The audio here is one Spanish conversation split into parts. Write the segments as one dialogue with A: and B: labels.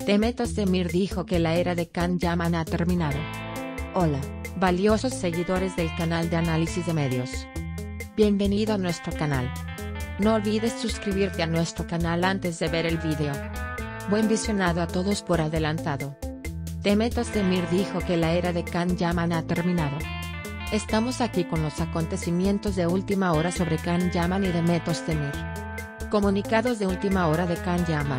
A: Demet Özdemir dijo que la era de Can Yaman ha terminado. Hola, valiosos seguidores del canal de análisis de medios. Bienvenido a nuestro canal. No olvides suscribirte a nuestro canal antes de ver el video. Buen visionado a todos por adelantado. Demet Özdemir dijo que la era de Can Yaman ha terminado. Estamos aquí con los acontecimientos de última hora sobre Can Yaman y Demet Özdemir. Comunicados de última hora de Can Yaman.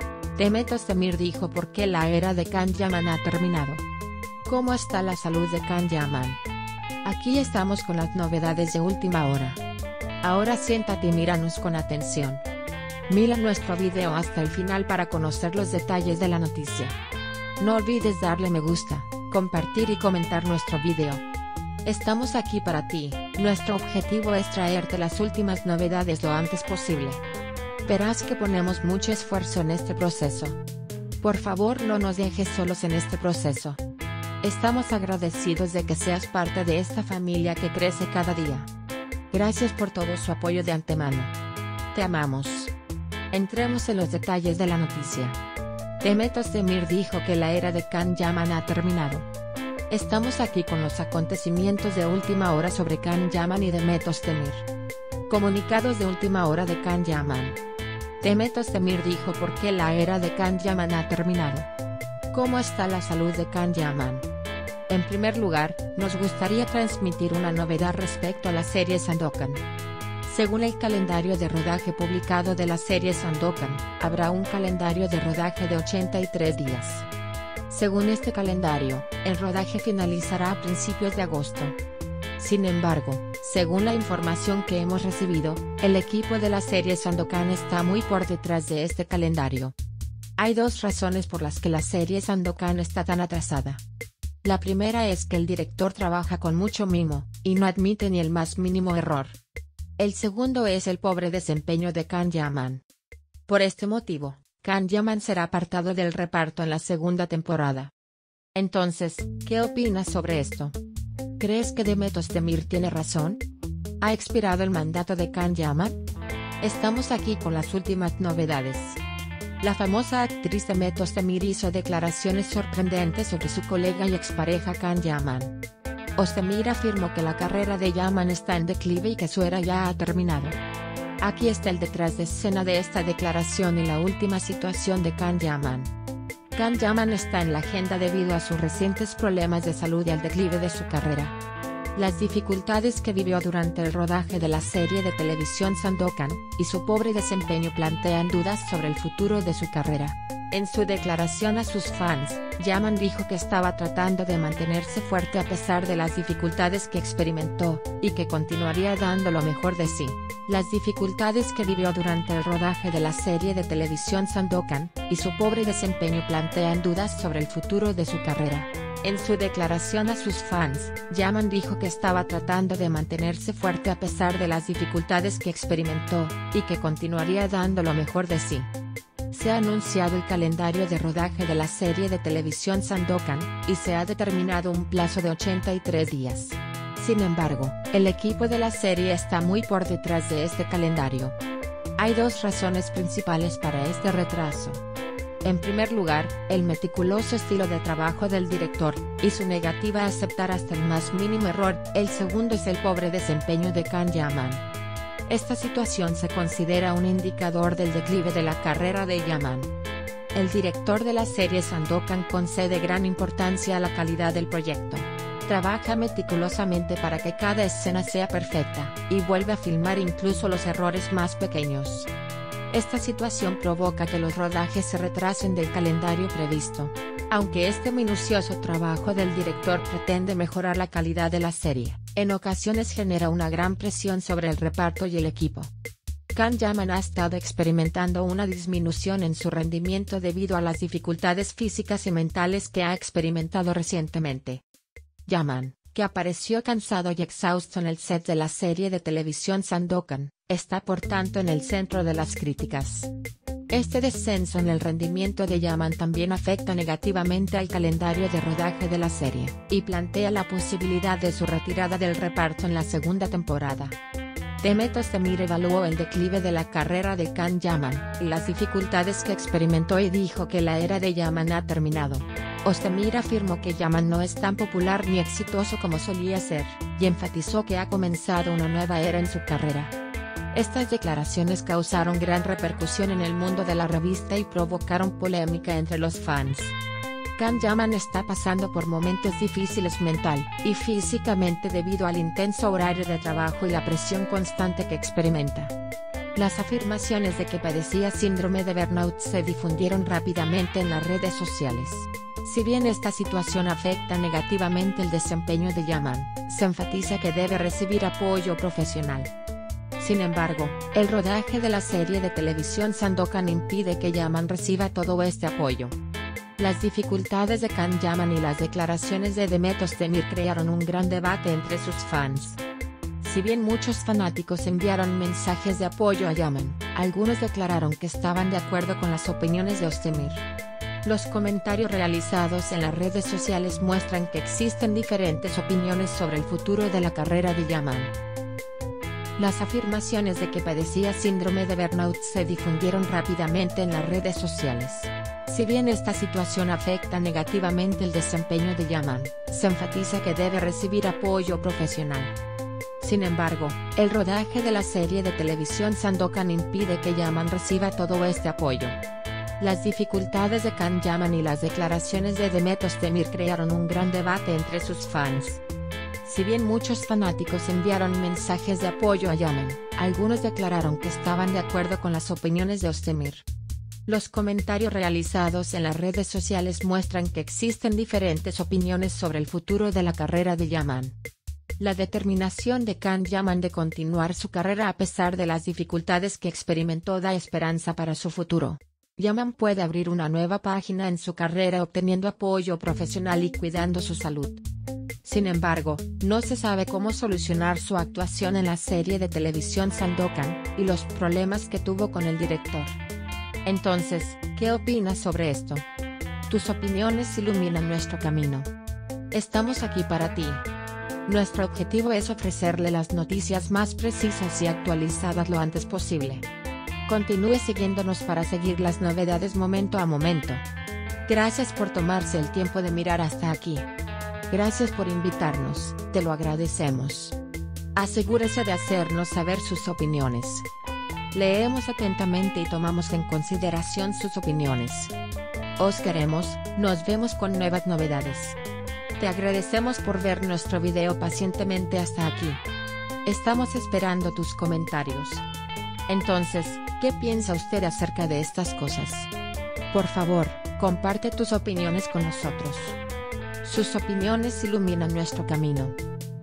A: Demet Özdemir dijo por qué la era de Can Yaman ha terminado. ¿Cómo está la salud de Can Yaman? Aquí estamos con las novedades de última hora. Ahora siéntate y míranos con atención. Mira nuestro video hasta el final para conocer los detalles de la noticia. No olvides darle me gusta, compartir y comentar nuestro video. Estamos aquí para ti, nuestro objetivo es traerte las últimas novedades lo antes posible. Verás que ponemos mucho esfuerzo en este proceso. Por favor no nos dejes solos en este proceso. Estamos agradecidos de que seas parte de esta familia que crece cada día. Gracias por todo su apoyo de antemano. Te amamos. Entremos en los detalles de la noticia. Demet Özdemir dijo que la era de Can Yaman ha terminado. Estamos aquí con los acontecimientos de última hora sobre Can Yaman y Demet Özdemir. Comunicados de última hora de Can Yaman. Demet Özdemir dijo por qué la era de Can Yaman ha terminado. ¿Cómo está la salud de Can Yaman? En primer lugar, nos gustaría transmitir una novedad respecto a la serie Sandokan. Según el calendario de rodaje publicado de la serie Sandokan, habrá un calendario de rodaje de 83 días. Según este calendario, el rodaje finalizará a principios de agosto. Sin embargo, según la información que hemos recibido, el equipo de la serie Sandokan está muy por detrás de este calendario. Hay dos razones por las que la serie Sandokan está tan atrasada. La primera es que el director trabaja con mucho mimo, y no admite ni el más mínimo error. El segundo es el pobre desempeño de Can Yaman. Por este motivo, Can Yaman será apartado del reparto en la segunda temporada. Entonces, ¿qué opinas sobre esto? ¿Crees que Demet Özdemir tiene razón? ¿Ha expirado el mandato de Can Yaman? Estamos aquí con las últimas novedades. La famosa actriz Demet Özdemir hizo declaraciones sorprendentes sobre su colega y expareja Can Yaman. Özdemir afirmó que la carrera de Yaman está en declive y que su era ya ha terminado. Aquí está el detrás de escena de esta declaración y la última situación de Can Yaman. Can Yaman está en la agenda debido a sus recientes problemas de salud y al declive de su carrera. Las dificultades que vivió durante el rodaje de la serie de televisión Sandokan, y su pobre desempeño plantean dudas sobre el futuro de su carrera. En su declaración a sus fans, Yaman dijo que estaba tratando de mantenerse fuerte a pesar de las dificultades que experimentó, y que continuaría dando lo mejor de sí. Las dificultades que vivió durante el rodaje de la serie de televisión Sandokan, y su pobre desempeño plantean dudas sobre el futuro de su carrera. En su declaración a sus fans, Yaman dijo que estaba tratando de mantenerse fuerte a pesar de las dificultades que experimentó, y que continuaría dando lo mejor de sí. Se ha anunciado el calendario de rodaje de la serie de televisión Sandokan, y se ha determinado un plazo de 83 días. Sin embargo, el equipo de la serie está muy por detrás de este calendario. Hay dos razones principales para este retraso. En primer lugar, el meticuloso estilo de trabajo del director, y su negativa a aceptar hasta el más mínimo error. El segundo es el pobre desempeño de Can Yaman. Esta situación se considera un indicador del declive de la carrera de Yaman. El director de la serie Sandokan concede gran importancia a la calidad del proyecto. Trabaja meticulosamente para que cada escena sea perfecta, y vuelve a filmar incluso los errores más pequeños. Esta situación provoca que los rodajes se retrasen del calendario previsto. Aunque este minucioso trabajo del director pretende mejorar la calidad de la serie, en ocasiones genera una gran presión sobre el reparto y el equipo. Can Yaman ha estado experimentando una disminución en su rendimiento debido a las dificultades físicas y mentales que ha experimentado recientemente. Yaman, que apareció cansado y exhausto en el set de la serie de televisión Sandokan, está por tanto en el centro de las críticas. Este descenso en el rendimiento de Yaman también afecta negativamente al calendario de rodaje de la serie, y plantea la posibilidad de su retirada del reparto en la segunda temporada. Demet Özdemir evaluó el declive de la carrera de Can Yaman y las dificultades que experimentó y dijo que la era de Yaman ha terminado. Özdemir afirmó que Yaman no es tan popular ni exitoso como solía ser, y enfatizó que ha comenzado una nueva era en su carrera. Estas declaraciones causaron gran repercusión en el mundo de la revista y provocaron polémica entre los fans. Can Yaman está pasando por momentos difíciles mental y físicamente debido al intenso horario de trabajo y la presión constante que experimenta. Las afirmaciones de que padecía síndrome de burnout se difundieron rápidamente en las redes sociales. Si bien esta situación afecta negativamente el desempeño de Yaman, se enfatiza que debe recibir apoyo profesional. Sin embargo, el rodaje de la serie de televisión Sandokan impide que Yaman reciba todo este apoyo. Las dificultades de Can Yaman y las declaraciones de Demet Özdemir crearon un gran debate entre sus fans. Si bien muchos fanáticos enviaron mensajes de apoyo a Yaman, algunos declararon que estaban de acuerdo con las opiniones de Özdemir. Los comentarios realizados en las redes sociales muestran que existen diferentes opiniones sobre el futuro de la carrera de Yaman. Las afirmaciones de que padecía síndrome de burnout se difundieron rápidamente en las redes sociales. Si bien esta situación afecta negativamente el desempeño de Yaman, se enfatiza que debe recibir apoyo profesional. Sin embargo, el rodaje de la serie de televisión Sandokan impide que Yaman reciba todo este apoyo. Las dificultades de Can Yaman y las declaraciones de Demet Özdemir crearon un gran debate entre sus fans. Si bien muchos fanáticos enviaron mensajes de apoyo a Yaman, algunos declararon que estaban de acuerdo con las opiniones de Özdemir. Los comentarios realizados en las redes sociales muestran que existen diferentes opiniones sobre el futuro de la carrera de Yaman. La determinación de Can Yaman de continuar su carrera a pesar de las dificultades que experimentó da esperanza para su futuro. Yaman puede abrir una nueva página en su carrera obteniendo apoyo profesional y cuidando su salud. Sin embargo, no se sabe cómo solucionar su actuación en la serie de televisión Sandokan y los problemas que tuvo con el director. Entonces, ¿qué opinas sobre esto? Tus opiniones iluminan nuestro camino. Estamos aquí para ti. Nuestro objetivo es ofrecerle las noticias más precisas y actualizadas lo antes posible. Continúe siguiéndonos para seguir las novedades momento a momento. Gracias por tomarse el tiempo de mirar hasta aquí. Gracias por invitarnos, te lo agradecemos. Asegúrese de hacernos saber sus opiniones. Leemos atentamente y tomamos en consideración sus opiniones. Os queremos, nos vemos con nuevas novedades. Te agradecemos por ver nuestro video pacientemente hasta aquí. Estamos esperando tus comentarios. Entonces, ¿qué piensa usted acerca de estas cosas? Por favor, comparte tus opiniones con nosotros. Sus opiniones iluminan nuestro camino.